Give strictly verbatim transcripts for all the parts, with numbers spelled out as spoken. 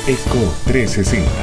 Eco trescientos sesenta.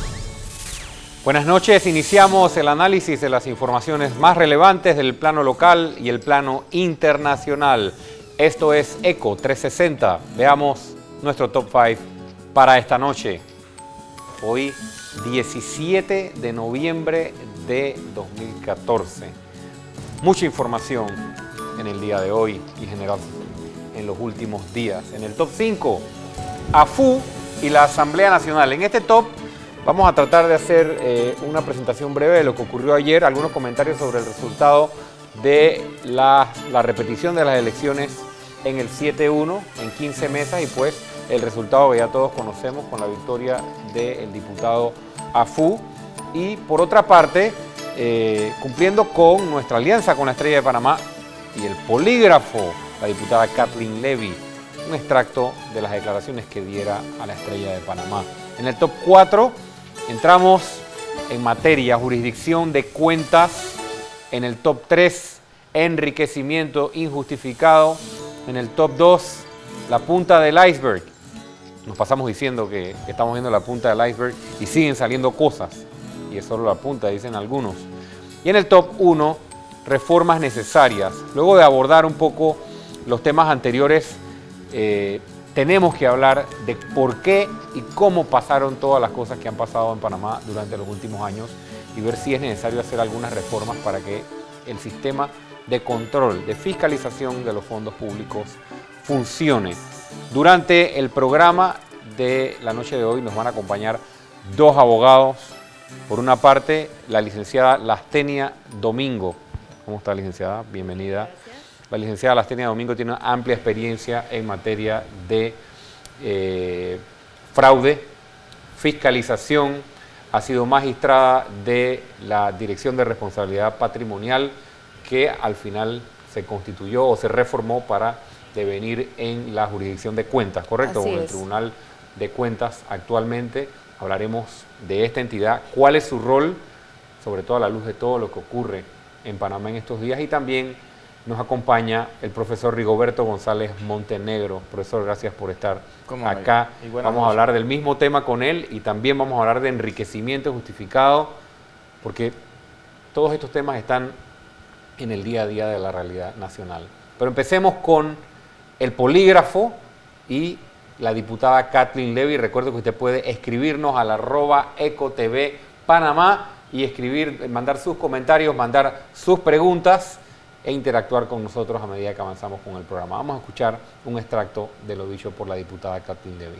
Buenas noches, iniciamos el análisis de las informaciones más relevantes del plano local y el plano internacional. Esto es Eco trescientos sesenta. Veamos nuestro top cinco para esta noche. Hoy, diecisiete de noviembre de dos mil catorce. Mucha información en el día de hoy y en general en los últimos días. En el top cinco, A F U y la Asamblea Nacional. En este top vamos a tratar de hacer eh, una presentación breve de lo que ocurrió ayer, algunos comentarios sobre el resultado de la, la repetición de las elecciones en el siete uno, en quince mesas, y pues el resultado que ya todos conocemos con la victoria del diputado A F U. Y por otra parte, eh, cumpliendo con nuestra alianza con la Estrella de Panamá y el polígrafo, la diputada Kathleen Levy, un extracto de las declaraciones que diera a la Estrella de Panamá. En el top cuatro entramos en materia, jurisdicción de cuentas. En el top tres, enriquecimiento injustificado. En el top dos, la punta del iceberg. Nos pasamos diciendo que estamos viendo la punta del iceberg y siguen saliendo cosas. Y es solo la punta, dicen algunos. Y en el top uno, reformas necesarias. Luego de abordar un poco los temas anteriores, eh, tenemos que hablar de por qué y cómo pasaron todas las cosas que han pasado en Panamá durante los últimos años y ver si es necesario hacer algunas reformas para que el sistema de control, de fiscalización de los fondos públicos funcione. Durante el programa de la noche de hoy nos van a acompañar dos abogados. Por una parte, la licenciada Lastenia Domingo. ¿Cómo está, licenciada? Bienvenida. Gracias. La licenciada Lastenia Domingo tiene una amplia experiencia en materia de eh, fraude, fiscalización, ha sido magistrada de la Dirección de Responsabilidad Patrimonial, que al final se constituyó o se reformó para devenir en la jurisdicción de cuentas, ¿correcto? Con el Tribunal de Cuentas actualmente. Hablaremos de esta entidad, cuál es su rol, sobre todo a la luz de todo lo que ocurre en Panamá en estos días, y también nos acompaña el profesor Rigoberto González Montenegro. Profesor, gracias por estar acá. Vamos a hablar del mismo tema con él y también vamos a hablar de enriquecimiento justificado, porque todos estos temas están en el día a día de la realidad nacional. Pero empecemos con el polígrafo y la diputada Kathleen Levy. Recuerdo que usted puede escribirnos al arroba ecotv Panamá y escribir, mandar sus comentarios, mandar sus preguntas e interactuar con nosotros a medida que avanzamos con el programa. Vamos a escuchar un extracto de lo dicho por la diputada Kathleen Levy.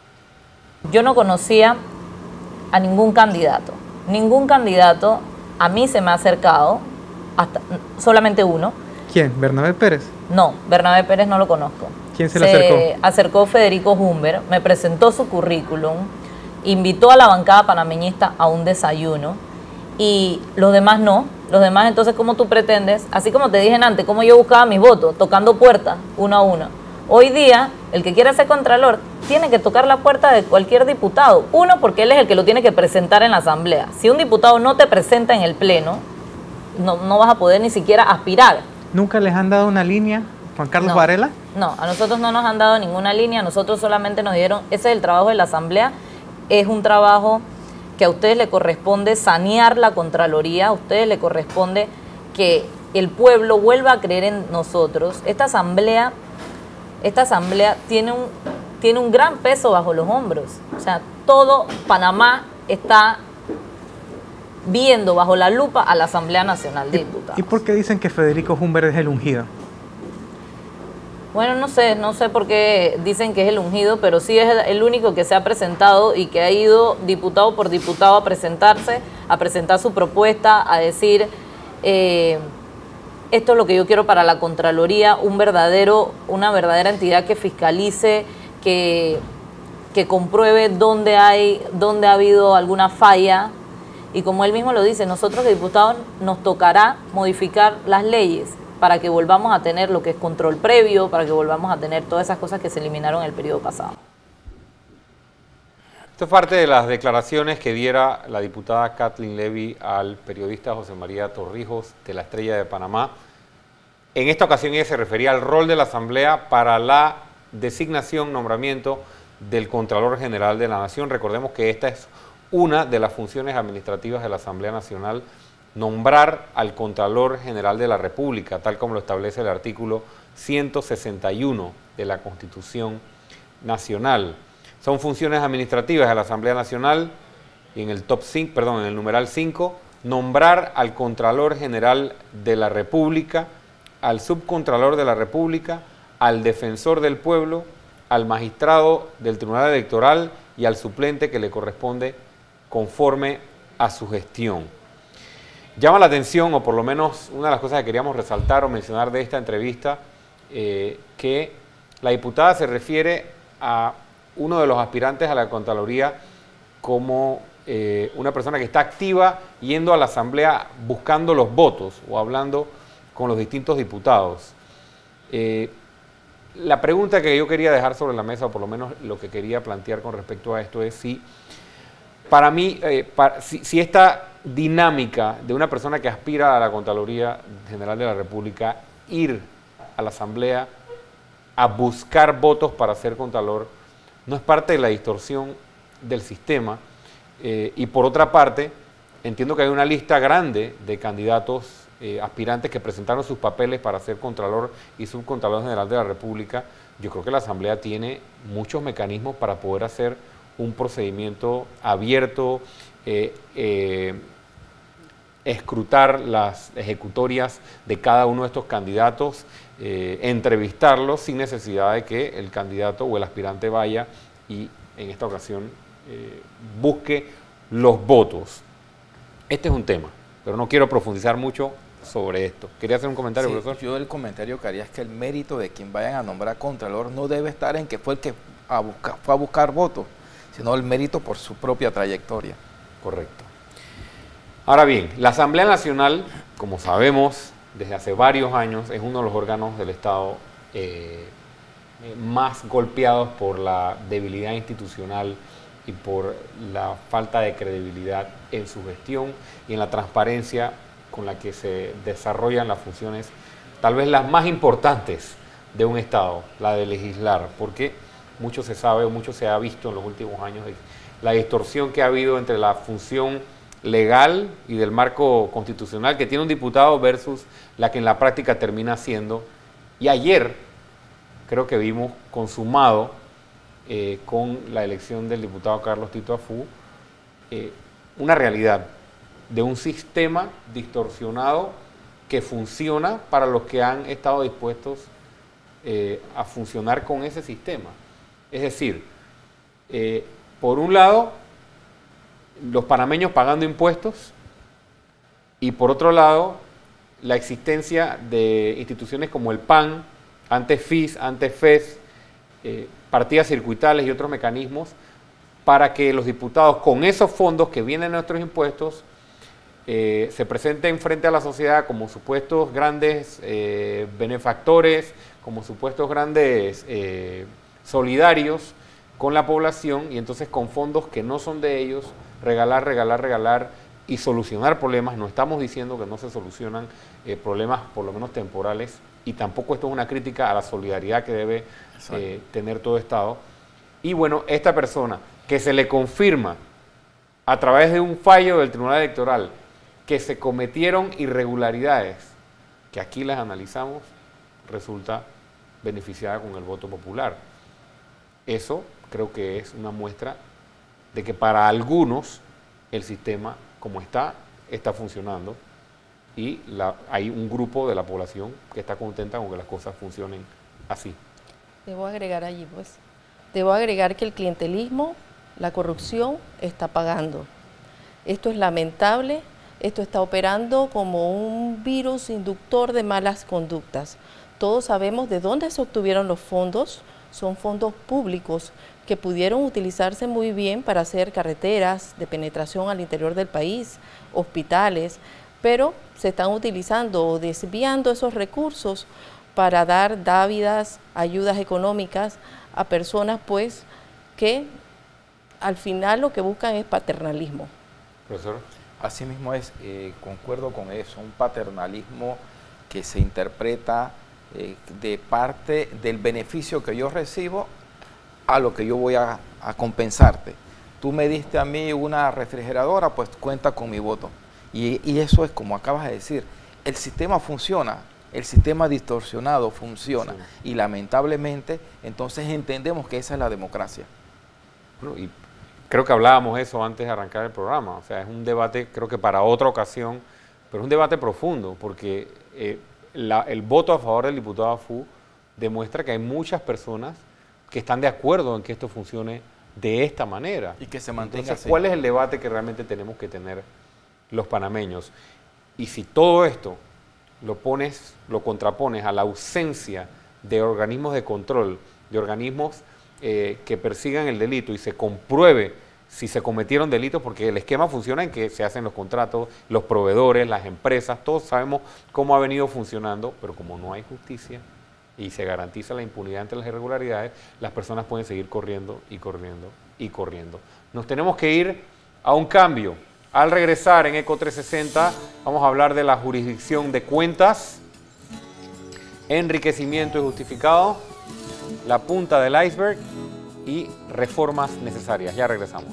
Yo no conocía a ningún candidato. Ningún candidato a mí se me ha acercado, hasta solamente uno. ¿Quién? ¿Bernabé Pérez? No, Bernabé Pérez no lo conozco. ¿Quién se le acercó? Se acercó Federico Humber, me presentó su currículum, invitó a la bancada panameñista a un desayuno y los demás no. Los demás, entonces, ¿cómo tú pretendes? Así como te dije antes, ¿cómo yo buscaba mis votos? Tocando puertas, uno a uno. Hoy día, el que quiera ser contralor tiene que tocar la puerta de cualquier diputado. Uno, porque él es el que lo tiene que presentar en la asamblea. Si un diputado no te presenta en el pleno, no, no vas a poder ni siquiera aspirar. ¿Nunca les han dado una línea, Juan Carlos no, Varela? No, a nosotros no nos han dado ninguna línea, a nosotros solamente nos dieron, ese es el trabajo de la asamblea, es un trabajo que a ustedes le corresponde sanear la Contraloría, a ustedes le corresponde que el pueblo vuelva a creer en nosotros. Esta asamblea, esta asamblea tiene un, tiene un gran peso bajo los hombros. O sea, todo Panamá está viendo bajo la lupa a la Asamblea Nacional de Diputados. ¿Y por qué dicen que Federico Humber es el ungido? Bueno, no sé, no sé por qué dicen que es el ungido, pero sí es el único que se ha presentado y que ha ido diputado por diputado a presentarse, a presentar su propuesta, a decir, eh, esto es lo que yo quiero para la Contraloría, un verdadero, una verdadera entidad que fiscalice, que, que compruebe dónde hay, dónde ha habido alguna falla. Y como él mismo lo dice, nosotros los diputados nos tocará modificar las leyes para que volvamos a tener lo que es control previo, para que volvamos a tener todas esas cosas que se eliminaron en el periodo pasado. Esto es parte de las declaraciones que diera la diputada Kathleen Levy al periodista José María Torrijos de la Estrella de Panamá. En esta ocasión ella se refería al rol de la Asamblea para la designación, nombramiento del Contralor General de la Nación. Recordemos que esta es una de las funciones administrativas de la Asamblea Nacional, nombrar al Contralor General de la República, tal como lo establece el artículo ciento sesenta y uno de la Constitución Nacional. Son funciones administrativas de la Asamblea Nacional y en el top cinco, perdón, en el numeral cinco, nombrar al Contralor General de la República, al Subcontralor de la República, al Defensor del Pueblo, al Magistrado del Tribunal Electoral y al suplente que le corresponde conforme a su gestión. Llama la atención, o por lo menos una de las cosas que queríamos resaltar o mencionar de esta entrevista, eh, que la diputada se refiere a uno de los aspirantes a la Contraloría como eh, una persona que está activa yendo a la Asamblea buscando los votos o hablando con los distintos diputados. Eh, la pregunta que yo quería dejar sobre la mesa, o por lo menos lo que quería plantear con respecto a esto, es si, para mí, eh, para, si, si esta dinámica de una persona que aspira a la Contraloría General de la República, ir a la Asamblea a buscar votos para ser Contralor, no es parte de la distorsión del sistema. Eh, y por otra parte, entiendo que hay una lista grande de candidatos eh, aspirantes que presentaron sus papeles para ser Contralor y Subcontralor General de la República. Yo creo que la Asamblea tiene muchos mecanismos para poder hacer un procedimiento abierto, eh, eh, escrutar las ejecutorias de cada uno de estos candidatos, eh, entrevistarlos sin necesidad de que el candidato o el aspirante vaya y en esta ocasión eh, busque los votos. Este es un tema, pero no quiero profundizar mucho sobre esto. ¿Quería hacer un comentario, Sí, profesor? yo el comentario que haría es que el mérito de quien vayan a nombrar Contralor no debe estar en que fue el que a buscar, fue a buscar votos, sino el mérito por su propia trayectoria. Correcto. Ahora bien, la Asamblea Nacional, como sabemos, desde hace varios años, es uno de los órganos del Estado eh, más golpeados por la debilidad institucional y por la falta de credibilidad en su gestión y en la transparencia con la que se desarrollan las funciones, tal vez las más importantes de un Estado, la de legislar, porque mucho se sabe, mucho se ha visto en los últimos años de la distorsión que ha habido entre la función legal y del marco constitucional que tiene un diputado versus la que en la práctica termina siendo. Y ayer creo que vimos consumado eh, con la elección del diputado Carlos Tito Afú eh, una realidad de un sistema distorsionado que funciona para los que han estado dispuestos eh, a funcionar con ese sistema. Es decir, eh, por un lado, los panameños pagando impuestos y por otro lado, la existencia de instituciones como el P A N, antes F I S, antes F E S, eh, partidas circuitales y otros mecanismos para que los diputados con esos fondos que vienen de nuestros impuestos eh, se presenten frente a la sociedad como supuestos grandes eh, benefactores, como supuestos grandes eh, solidarios con la población y entonces con fondos que no son de ellos, regalar, regalar, regalar y solucionar problemas. No estamos diciendo que no se solucionan eh, problemas por lo menos temporales y tampoco esto es una crítica a la solidaridad que debe eh, tener todo Estado. Y bueno, esta persona que se le confirma a través de un fallo del Tribunal Electoral que se cometieron irregularidades, que aquí las analizamos, resulta beneficiada con el voto popular. Eso creo que es una muestra de que para algunos el sistema como está, está funcionando y la, hay un grupo de la población que está contenta con que las cosas funcionen así. Debo agregar allí, pues, debo agregar que el clientelismo, la corrupción, está pagando. Esto es lamentable, esto está operando como un virus inductor de malas conductas. Todos sabemos de dónde se obtuvieron los fondos, son fondos públicos que pudieron utilizarse muy bien para hacer carreteras de penetración al interior del país, hospitales, pero se están utilizando o desviando esos recursos para dar dávidas, ayudas económicas a personas pues que al final lo que buscan es paternalismo. Profesor. Así mismo es, eh, concuerdo con eso, un paternalismo que se interpreta eh, de parte del beneficio que yo recibo a lo que yo voy a, a compensarte. Tú me diste a mí una refrigeradora, pues cuenta con mi voto. Y, y eso es como acabas de decir, el sistema funciona, el sistema distorsionado funciona. Sí. Y lamentablemente, entonces entendemos que esa es la democracia. Bueno, y creo que hablábamos eso antes de arrancar el programa. O sea, es un debate, creo que para otra ocasión, pero es un debate profundo, porque eh, la, el voto a favor del diputado Afu demuestra que hay muchas personas que están de acuerdo en que esto funcione de esta manera. Y que se mantenga Entonces, así. ¿cuál es el debate que realmente tenemos que tener los panameños? Y si todo esto lo pones, lo contrapones a la ausencia de organismos de control, de organismos eh, que persigan el delito y se compruebe si se cometieron delitos, porque el esquema funciona en que se hacen los contratos, los proveedores, las empresas, todos sabemos cómo ha venido funcionando, pero como no hay justicia y se garantiza la impunidad ante las irregularidades, las personas pueden seguir corriendo y corriendo y corriendo. Nos tenemos que ir a un cambio. Al regresar en ECO trescientos sesenta vamos a hablar de la jurisdicción de cuentas, enriquecimiento injustificado, la punta del iceberg y reformas necesarias. Ya regresamos.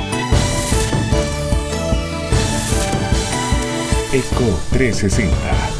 ECO trescientos sesenta.